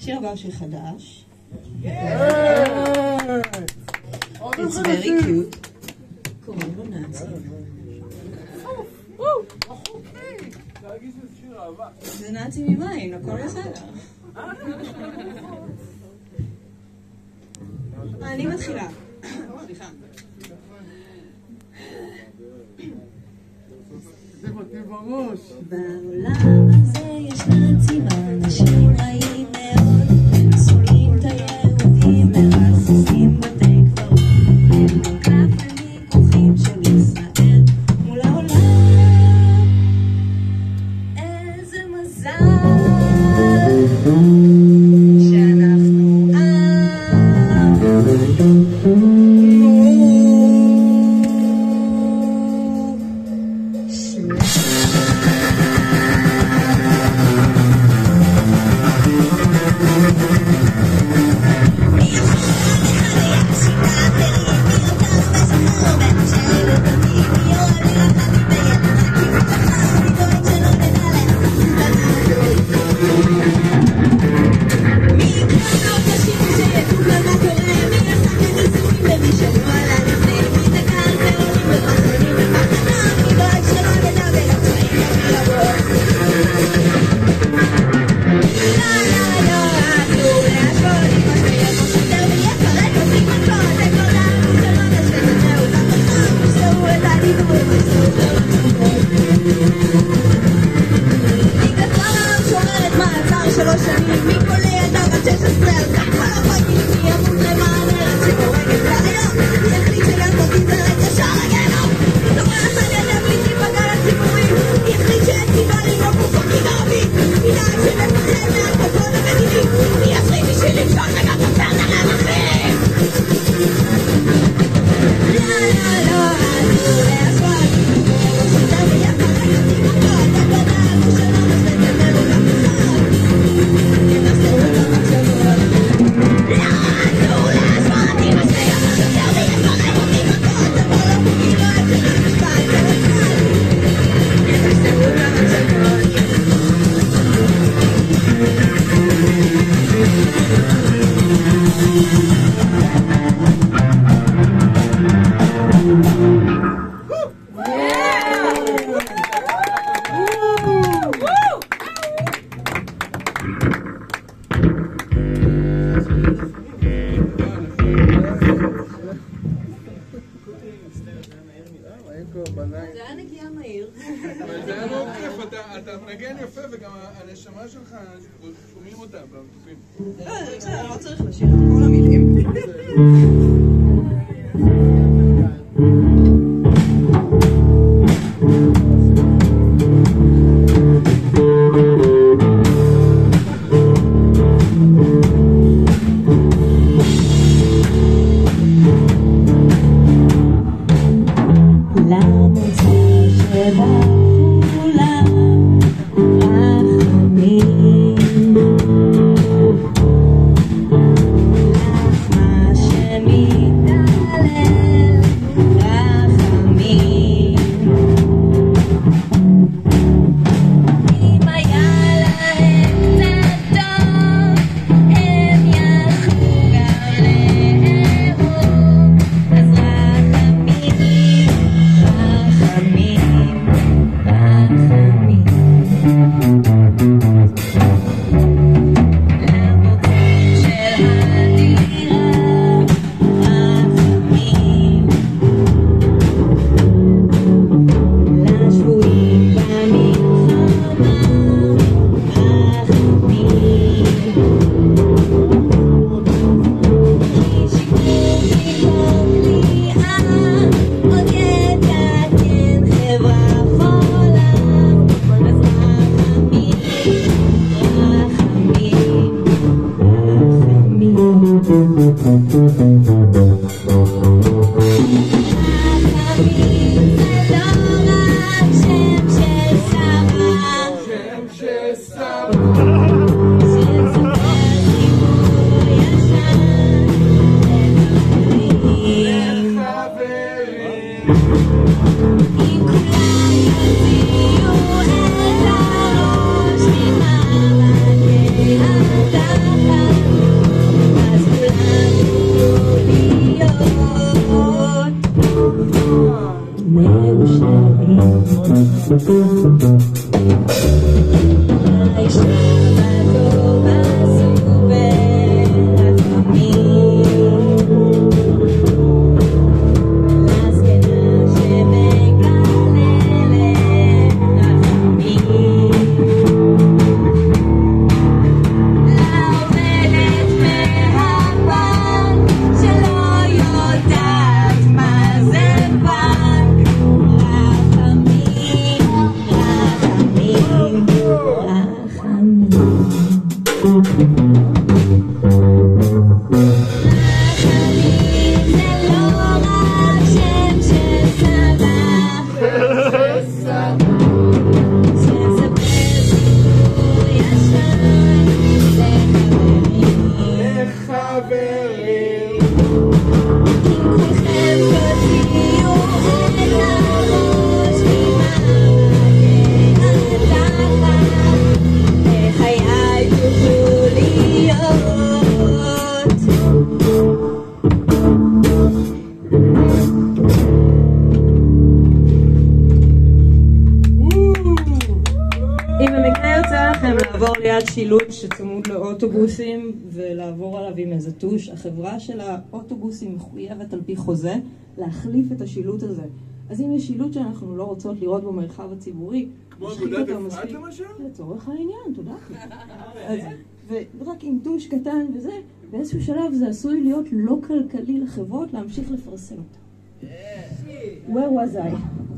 השיר הבא הוא שיר חדש. It's very cute. קוראים לו נאצי. זה נאצי ממים, הכל בסדר. אני מתחילה. סליחה. בעולם הזה יש נאצים, אנשים רעים מאוד, הם שונאים את היהודים, מרססים בתי קברות, הם מקלף למיקוחים של ישראל מול העולם. איזה מזל שאנחנו זה היה נגיעה מהיר. זה היה מאוד כיף, אתה מנגן יפה וגם הנשמה שלך, שומעים אותה במקופים. לא, בסדר, לא צריך לשיר את כל המילים. Shemi, darling. שילוט שצמוד לאוטובוסים ולעבור עליו עם איזה טוש. החברה של האוטובוסים מחויבת על פי חוזה להחליף את השילוט הזה. אז אם יש שילוט שאנחנו לא רוצות לראות במרחב הציבורי, כמו אגודת אפרת למשל? לצורך העניין, תודה. ורק עם טוש קטן וזה, באיזשהו שלב זה עשוי להיות לא כלכלי לחברות להמשיך לפרסם אותה. Where was I?